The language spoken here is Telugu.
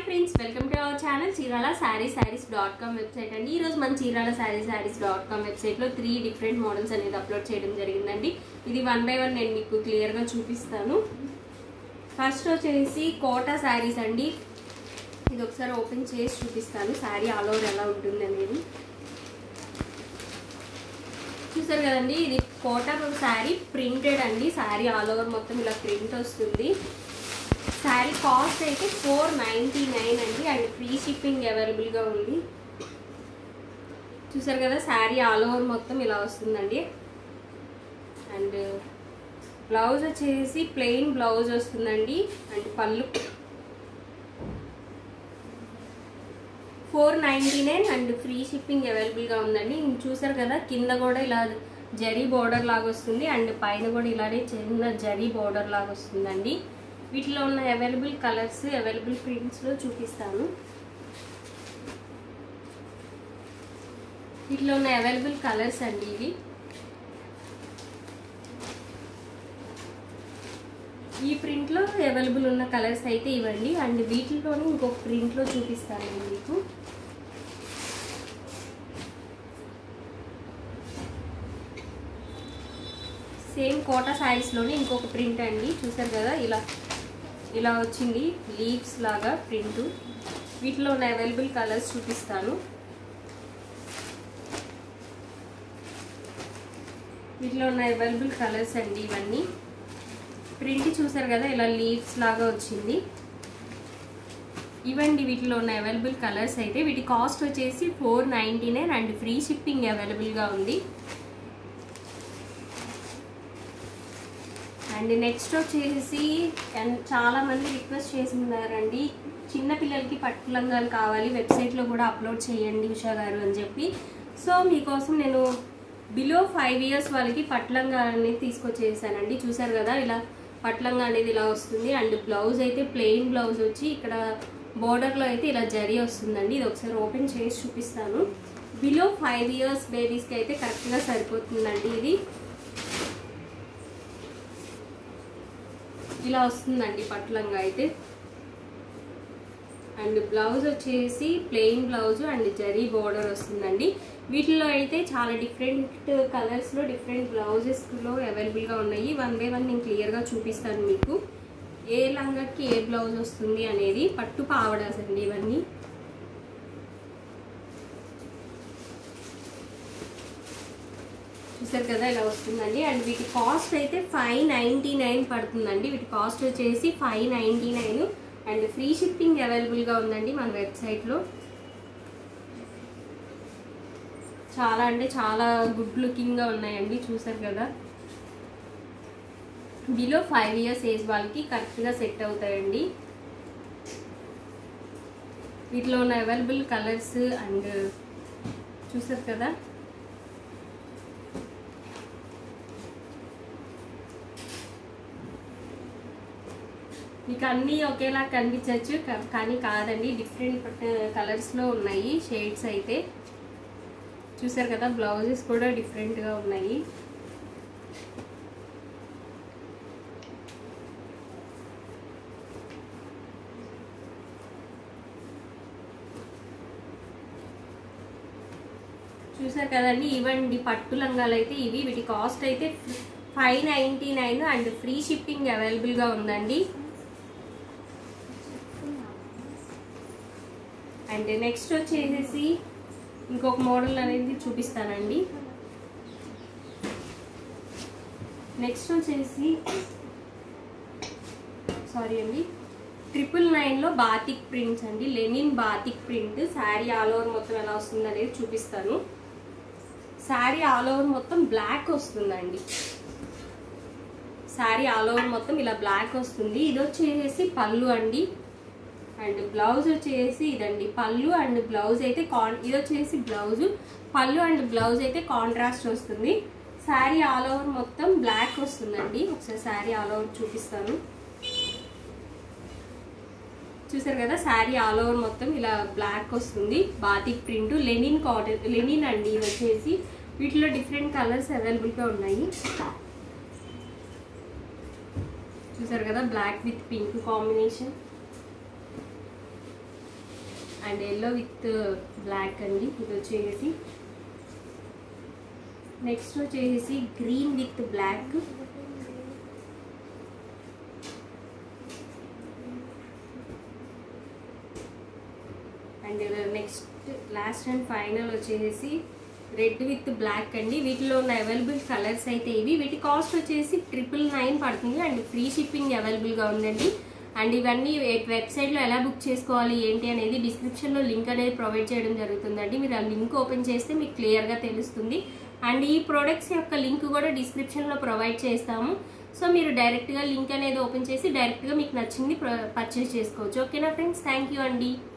Friends, welcome to our channel Chirala sarees.com website అండి. ఈ రోజు మన చీరాల sarees.com వెబ్సైట్ లో 3 డిఫరెంట్ మోడల్స్ అనేది అప్లోడ్ చేయడం జరిగిందండి. ఇది వన్ బై వన్ నేను మీకు క్లియర్ గా చూపిస్తాను. ఫస్ట్ వచ్చేసి కోటా సారీస్ అండి. ఇది ఒకసారి ఓపెన్ చేసి చూపిస్తాను సారీ ఆల్ ఓవర్ ఎలా ఉంటుంది అనేది. చూసారు కదండి, ఇది కోటా సారీ ప్రింటెడ్ అండి. సారీ ఆల్ ఓవర్ మొత్తం ఇలా ప్రింట్ వస్తుంది. సారీ కాస్ట్ అయితే 499 అండి అండ్ ఫ్రీ షిప్పింగ్ అవైలబుల్గా ఉంది. చూసారు కదా, సారీ ఆల్ ఓవర్ మొత్తం ఇలా వస్తుందండి. అండ్ బ్లౌజ్ వచ్చేసి ప్లెయిన్ బ్లౌజ్ వస్తుందండి. అండ్ పళ్ళు 499 అండ్ ఫ్రీ షిప్పింగ్ అవైలబుల్గా ఉందండి. చూసారు కదా, కింద కూడా ఇలా జరీ బోర్డర్ లాగా వస్తుంది అండ్ పైన కూడా ఇలానే చిన్న జరీ బోర్డర్ లాగా వస్తుందండి. వీటిలో ఉన్న అవైలబుల్ కలర్స్, అవైలబుల్ ప్రింట్స్లో చూపిస్తాను. వీటిలో ఉన్న అవైలబుల్ కలర్స్ అండి ఇవి. ఈ ప్రింట్లో అవైలబుల్ ఉన్న కలర్స్ అయితే ఇవ్వండి. అండ్ వీటిలోనే ఇంకొక ప్రింట్లో చూపిస్తాను మీకు. సేమ్ కోటా సారీస్లోనే ఇంకొక ప్రింట్ అండి. చూసారు కదా, ఇలా వచ్చింది లీవ్స్ లాగా ప్రింట్. వీటిలో ఉన్న అవైలబుల్ కలర్స్ చూపిస్తాను. వీటిలో ఉన్న అవైలబుల్ కలర్స్ అండి ఇవన్నీ. ప్రింట్ చూసారు కదా, ఇలా లీవ్స్ లాగా వచ్చింది. ఇవండి వీటిలో ఉన్న అవైలబుల్ కలర్స్ అయితే. వీటి కాస్ట్ వచ్చేసి 499 అండ్ ఫ్రీ షిప్పింగ్ అవైలబుల్గా ఉంది. అండ్ నెక్స్ట్ వచ్చేసి చాలా మంది రిక్వెస్ట్ చేస్తున్నారండి, చిన్న పిల్లలకి పట్టు లంగాలు కావాలి, వెబ్సైట్లో కూడా అప్లోడ్ చేయండి ఉషా గారు అని చెప్పి. సో మీకోసం నేను బిలో 5 years వాళ్ళకి పట్టు లంగా అనేది తీసుకొచ్చేసానండి. చూసారు కదా, ఇలా పట్టు లంగా అనేది ఇలా వస్తుంది. అండ్ బ్లౌజ్ అయితే ప్లెయిన్ బ్లౌజ్ వచ్చి ఇక్కడ బోర్డర్లో అయితే ఇలా జరీ వస్తుందండి. ఇది ఒకసారి ఓపెన్ చేసి చూపిస్తాను. బిలో 5 years బేబీస్కి అయితే కరెక్ట్గా సరిపోతుందండి. ఇది ఇలా వస్తుందండి పట్టు లంగా అయితే. అండ్ బ్లౌజ్ వచ్చేసి plain blouse and zari border వస్తుందండి. వీటిలో అయితే చాలా డిఫరెంట్ కలర్స్లో డిఫరెంట్ బ్లౌజెస్లో అవైలబుల్గా ఉన్నాయి. వన్ బై వన్ నేను క్లియర్గా చూపిస్తాను మీకు. ఏ లంగాకి ఏ బ్లౌజ్ వస్తుంది అనేది. పట్టు పావడాస్ అండి ఇవన్నీ. చూసారు కదా, ఇలా వస్తుందండి. అండ్ వీటి కాస్ట్ అయితే 599 పడుతుందండి. వీటి కాస్ట్ వచ్చేసి 599 అండ్ ఫ్రీ షిప్పింగ్ అవైలబుల్గా ఉందండి మన వెబ్సైట్లో. చాలా అంటే చాలా గుడ్ లుకింగ్గా ఉన్నాయండి. చూసారు కదా, బిలో 5 years ఏజ్ వాళ్ళకి కరెక్ట్గా సెట్ అవుతాయండి. వీటిలో ఉన్న అవైలబుల్ కలర్స్ అండ్ చూసారు కదా, మీకు అన్నీ ఒకేలా కనిపించవచ్చు కానీ కాదండి, డిఫరెంట్ కలర్స్లో ఉన్నాయి షేడ్స్ అయితే. చూసారు కదా, బ్లౌజెస్ కూడా డిఫరెంట్గా ఉన్నాయి. చూసారు కదండి, ఇవండి పట్టు లంగాలు అయితే ఇవి. వీటి కాస్ట్ అయితే 599 అండ్ ఫ్రీ షిప్పింగ్ అవైలబుల్గా ఉందండి. అండ్ నెక్స్ట్ వచ్చేసి ఇంకొక మోడల్ అనేది చూపిస్తానండి. నెక్స్ట్ వచ్చేసి సారీ అండి, 999లో బాతిక్ ప్రింట్స్ అండి. Linen batik print. Sari all over మొత్తం ఎలా వస్తుంది అనేది చూపిస్తాను. శారీ ఆల్ ఓవర్ మొత్తం బ్లాక్ వస్తుందండి. శారీ ఆల్ ఓవర్ మొత్తం ఇలా బ్లాక్ వస్తుంది. ఇది వచ్చేసి పళ్ళు అండి. అండ్ బ్లౌజ్ వచ్చేసి ఇదండి పళ్ళు అండ్ బ్లౌజ్ అయితే ఇది వచ్చేసి బ్లౌజ్. పళ్ళు అండ్ బ్లౌజ్ అయితే కాంట్రాస్ట్ వస్తుంది. శారీ ఆల్ ఓవర్ మొత్తం బ్లాక్ వస్తుందండి. ఒకసారి శారీ ఆల్ ఓవర్ చూపిస్తాను. చూసారు కదా, శారీ ఆల్ ఓవర్ మొత్తం ఇలా బ్లాక్ వస్తుంది. Batik print, linen cotton, linen అండి ఇది వచ్చేసి. వీటిలో డిఫరెంట్ కలర్స్ అవైలబుల్గా ఉన్నాయి. చూసారు కదా, black with pink combination. And yellow with black అండి ఇది వచ్చేసి. నెక్స్ట్ వచ్చేసి green with black. And next last and final వచ్చేసి రెడ్ విత్ బ్లాక్ అండి. వీటిలో ఉన్న అవైలబుల్ కలర్స్ అయితే ఇవి. వీటి కాస్ట్ వచ్చేసి 999 పడుతుంది అండ్ ఫ్రీ షిప్పింగ్ అవైలబుల్గా ఉందండి. అండ్ ఇవన్నీ వెబ్సైట్లో ఎలా బుక్ చేసుకోవాలి ఏంటి అనేది డిస్క్రిప్షన్లో లింక్ అనేది ప్రొవైడ్ చేయడం జరుగుతుందండి. మీరు ఆ లింక్ ఓపెన్ చేస్తే మీకు క్లియర్గా తెలుస్తుంది. అండ్ ఈ ప్రోడక్ట్స్ యొక్క లింక్ కూడా డిస్క్రిప్షన్లో ప్రొవైడ్ చేస్తాము. సో మీరు డైరెక్ట్గా లింక్ అనేది ఓపెన్ చేసి డైరెక్ట్గా మీకు నచ్చింది పర్చేస్ చేసుకోవచ్చు. ఓకేనా ఫ్రెండ్స్, థ్యాంక్ యూ అండి.